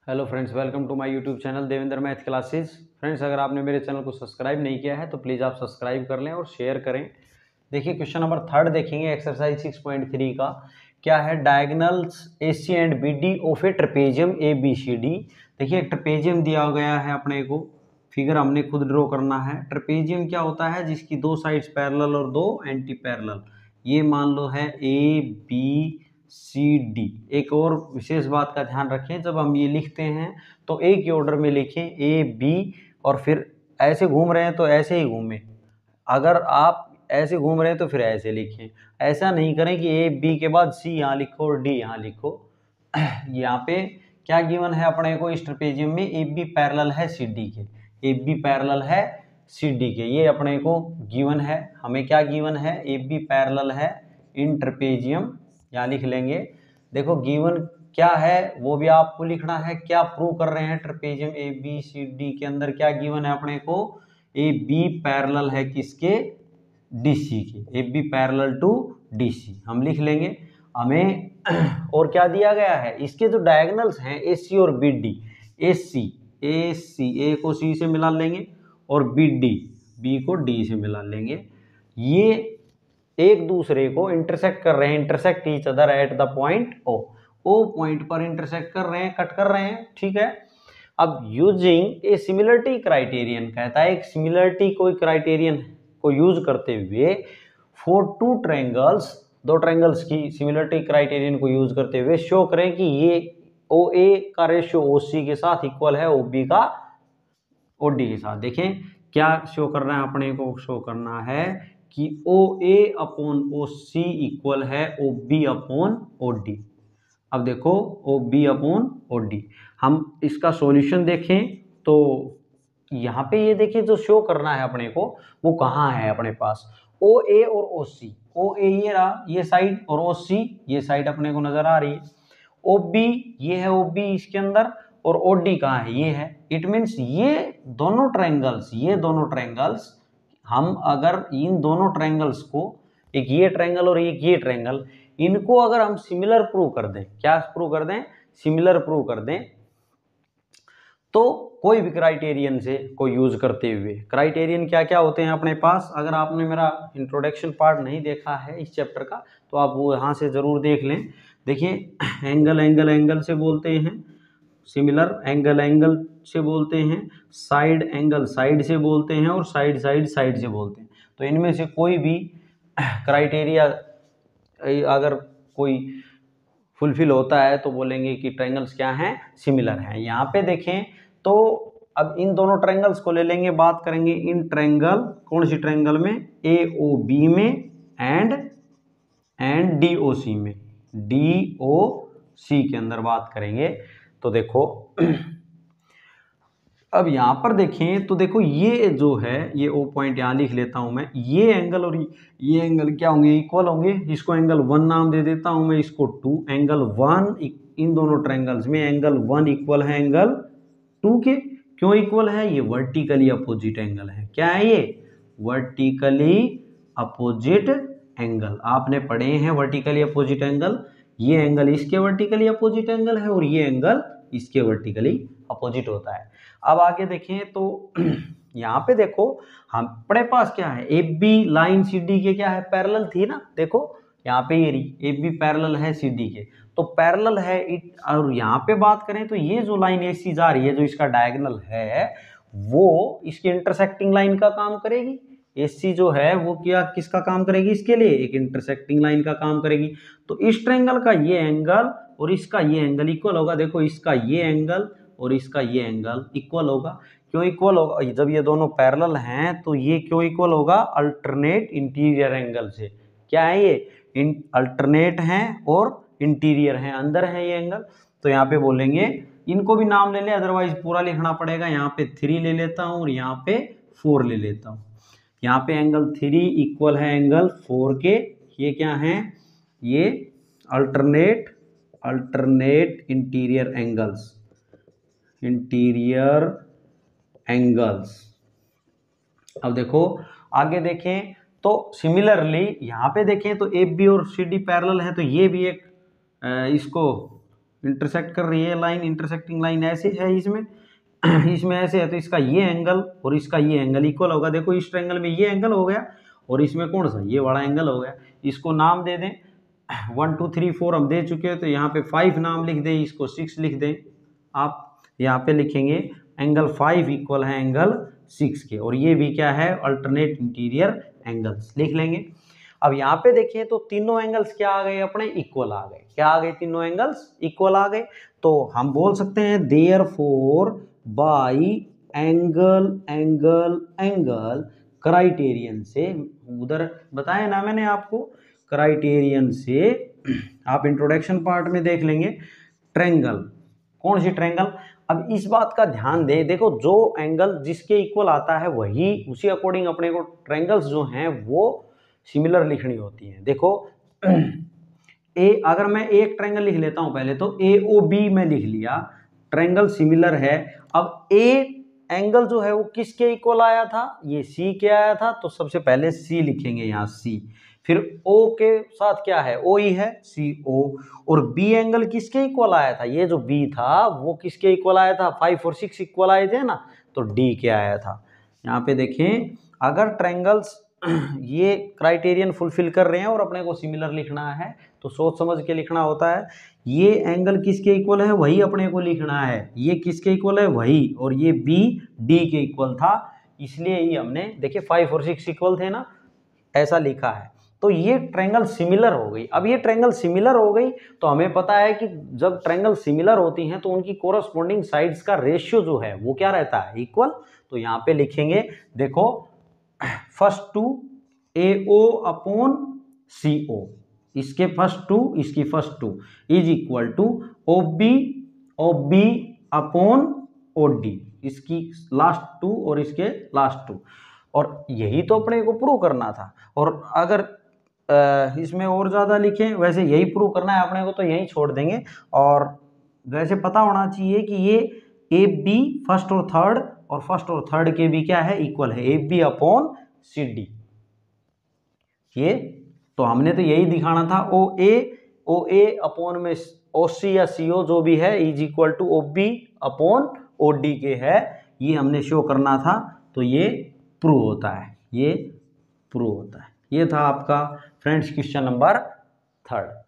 Hello friends, welcome to my YouTube channel Devendra math classes. Friends, अगर आपने मेरे channel को सब्सक्राइब नहीं किया है तो प्लीज़ आप सब्सक्राइब कर लें और शेयर करें। देखिए, क्वेश्चन नंबर 3 देखेंगे एक्सरसाइज 6.3 का। क्या है? Diagonals AC and BD of a trapezium ABCD। देखिए, एक ट्रेपेजियम दिया गया है अपने को, फिगर हमने खुद ड्रॉ करना है। ट्रेपेजियम क्या होता है? जिसकी दो साइड्स पैरेलल और दो एंटी पैरेलल। ये मान लो है ABCD। एक और विशेष बात का ध्यान रखें, जब हम ये लिखते हैं तो एक ही ऑर्डर में लिखें AB, और फिर ऐसे घूम रहे हैं तो ऐसे ही घूमें। अगर आप ऐसे घूम रहे हैं तो फिर ऐसे लिखें। ऐसा नहीं करें कि AB के बाद C यहाँ लिखो और D यहाँ लिखो। यहाँ पे क्या गिवन है अपने को? इस ट्रेपेजियम में AB पैरेलल है CD के, AB पैरेलल है CD के, ये अपने को गिवन है। हमें क्या गिवन है? AB पैरेलल है इन ट्रेपेजियम, यहाँ लिख लेंगे। देखो, गिवन क्या है वो भी आपको लिखना है। क्या प्रूव कर रहे हैं? ट्रेपेजियम ABCD के अंदर क्या गिवन है अपने को? AB पैरेलल है किसके? DC के। AB पैरेलल टू DC हम लिख लेंगे। हमें और क्या दिया गया है? इसके जो डायगोनल्स हैं AC और BD, AC A को C से मिला लेंगे और BD B को D से मिला लेंगे। ये एक दूसरे को इंटरसेक्ट कर रहे हैं, intersect each other at the point O point पर इंटरसेक्ट कर रहे हैं, कट कर रहे हैं, ठीक है। अब यूजिंग ए सिमिलरिटी क्राइटेरियन, कहता है एक सिमिलरिटी कोई क्राइटेरियन को यूज करते हुए फॉर टू ट्रायंगल्स, दो ट्रायंगल्स की सिमिलरिटी क्राइटेरियन को यूज करते हुए शो करें कि ये OA का रेशियो OC के साथ इक्वल है OB का OD के साथ। देखें क्या शो कर रहा है अपने को? शो करना है कि OA अपॉन OC इक्वल है OB अपॉन OD। अब देखो, OB अपॉन OD, हम इसका सॉल्यूशन देखें तो यहाँ पे ये देखिए जो शो करना है अपने को वो कहाँ है अपने पास? OA और OC। OA ये रहा, ये साइड, और OC ये साइड अपने को नजर आ रही है। OB ये है, OB इसके अंदर, और OD कहाँ है? ये है। इट मीन्स ये दोनों ट्रायंगल्स हम अगर इन दोनों ट्रायंगल्स को, एक ये ट्रायंगल और एक ये ट्रायंगल, इनको अगर हम सिमिलर प्रूव कर दें, क्या प्रूव कर दें? सिमिलर प्रूव कर दें, तो कोई भी क्राइटेरियन से को यूज करते हुए, क्राइटेरियन क्या क्या होते हैं अपने पास? अगर आपने मेरा इंट्रोडक्शन पार्ट नहीं देखा है इस चैप्टर का तो आप वो यहाँ से जरूर देख लें। देखिए, एंगल से बोलते हैं, सिमिलर एंगल से बोलते हैं, साइड एंगल साइड से बोलते हैं, और साइड से बोलते हैं। तो इनमें से कोई भी क्राइटेरिया अगर कोई फुलफिल होता है तो बोलेंगे कि ट्रायंगल्स क्या हैं? सिमिलर हैं। यहाँ पे देखें तो अब इन दोनों ट्रायंगल्स को ले लेंगे, बात करेंगे इन ट्रायंगल, कौन सी ट्रायंगल में? AOB में एंड DOC में, DOC के अंदर बात करेंगे। तो देखो अब यहाँ पर देखें तो देखो, ये जो है, ये O पॉइंट यहाँ लिख लेता हूं मैं। ये एंगल और ये एंगल क्या होंगे? इक्वल होंगे। इसको एंगल 1 नाम दे देता हूं मैं, इसको 2। एंगल 1 इन दोनों ट्रायंगल्स में एंगल 1 इक्वल है एंगल 2 के। क्यों इक्वल है? ये वर्टिकली अपोजिट एंगल है। क्या है ये? Vertically opposite angle. आपने पढ़े हैं वर्टिकली अपोजिट एंगल। ये एंगल इसके वर्टिकली अपोजिट एंगल है और ये एंगल इसके वर्टिकली अपोजिट होता है। अब आगे देखें तो यहाँ पे देखो, हम अपने पास क्या है? AB लाइन CD के क्या है? पैरेलल थी ना। देखो यहाँ पे ये रही, AB पैरेलल है CD के, तो पैरेलल है। और यहाँ पे बात करें तो ये जो लाइन AC जा रही है, जो इसका डायगोनल है, वो इसकी इंटरसेक्टिंग लाइन का काम करेगी। AC जो है वो क्या, किसका काम करेगी? इसके लिए एक इंटरसेक्टिंग लाइन का काम करेगी। तो इस ट्रायंगल का ये एंगल और इसका ये एंगल इक्वल होगा। देखो, इसका ये एंगल और इसका ये एंगल इक्वल होगा। क्यों इक्वल होगा? जब ये दोनों पैरेलल हैं तो ये क्यों इक्वल होगा? अल्टरनेट इंटीरियर एंगल से। क्या है ये? अल्टरनेट हैं और इंटीरियर हैं, अंदर है ये एंगल। तो यहाँ पे बोलेंगे, इनको भी नाम ले ले, अदरवाइज पूरा लिखना पड़ेगा। यहाँ पे 3 ले लेता हूँ और यहाँ पे 4 ले लेता हूँ। यहाँ पे एंगल 3 इक्वल है एंगल 4 के। ये क्या है? ये अल्टरनेट इंटीरियर एंगल्स। अब देखो आगे देखें तो सिमिलरली यहाँ पे देखें तो AB और CD पैरेलल है, तो ये भी एक इसको इंटरसेक्ट कर रही है लाइन, इंटरसेक्टिंग लाइन ऐसे है इसमें इसमें ऐसे है, तो इसका ये एंगल और इसका ये एंगल इक्वल होगा। देखो इस ट्रायंगल में ये एंगल हो गया और इसमें कौन सा, ये बड़ा एंगल हो गया। इसको नाम दे दें 1 2 3 4 हम दे चुके हैं, तो यहाँ पे 5 नाम लिख दें, इसको 6 लिख दें। आप यहाँ पे लिखेंगे एंगल 5 इक्वल है एंगल 6 के, और ये भी क्या है, अल्टरनेट इंटीरियर एंगल्स लिख लेंगे। अब यहाँ पे देखिए तो तीनों एंगल्स क्या आ गए अपने, इक्वल आ गए। क्या आ गए, तीनों एंगल्स इक्वल आ गए। तो हम बोल सकते हैं therefore by angle angle angle criterion से, उधर बताया ना मैंने आपको, क्राइटेरियन से आप इंट्रोडक्शन पार्ट में देख लेंगे। ट्रायंगल, कौन सी ट्रायंगल, अब इस बात का ध्यान दें, देखो जो एंगल जिसके इक्वल आता है वही उसी अकॉर्डिंग अपने को ट्रायंगल्स जो हैं वो सिमिलर लिखनी होती हैं। देखो अगर मैं एक ट्रायंगल लिख लेता हूं पहले, तो AOB में लिख लिया, ट्रायंगल सिमिलर है। अब ए एंगल जो है वो किसके इक्वल आया था, ये C के आया था, तो सबसे पहले C लिखेंगे यहाँ C। फिर O के साथ क्या है, OE है, CO। और B एंगल किसके इक्वल आया था, ये जो B था वो किसके इक्वल आया था, 5 और 6 इक्वल आए थे ना, तो D के आया था। यहाँ पे देखें, अगर ट्रायंगल्स ये क्राइटेरियन फुलफिल कर रहे हैं और अपने को सिमिलर लिखना है तो सोच समझ के लिखना होता है। ये एंगल किसके इक्वल है वही अपने को लिखना है, ये किसके इक्वल है वही, और ये B D के इक्वल था, इसलिए ही हमने देखिए 5 और 6 इक्वल थे ना, ऐसा लिखा है। तो ये ट्रायंगल सिमिलर हो गई। अब ये ट्रायंगल सिमिलर हो गई तो हमें पता है कि जब ट्रायंगल सिमिलर होती हैं तो उनकी कोरस्पॉन्डिंग साइड्स का रेशियो जो है वो क्या रहता है, इक्वल। तो यहाँ पे लिखेंगे, देखो first two AO upon CO, इसके फर्स्ट टू इसकी first two is equal to OB upon OD, इसकी लास्ट टू और इसके लास्ट टू। और यही तो अपने को प्रूव करना था। और अगर इसमें और ज़्यादा लिखें, वैसे यही प्रूव करना है अपने को, तो यही छोड़ देंगे। और वैसे पता होना चाहिए कि ये AB फर्स्ट और थर्ड के भी क्या है, इक्वल है, AB अपॉन CD। ये तो हमने तो यही दिखाना था, OA अपॉन में OC या CO जो भी है is equal to OB upon OD के है, ये हमने शो करना था। तो ये प्रूव होता है, ये प्रूव होता है। ये था आपका फ्रेंड्स क्वेश्चन नंबर 3।